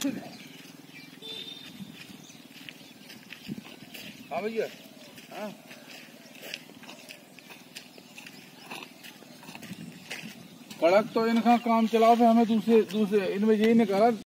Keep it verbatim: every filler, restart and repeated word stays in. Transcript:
हाँ भैया, हाँ कड़क तो इनका काम चलाओ, फिर हमें दूसरे दूसरे इनमें यही नहीं करा।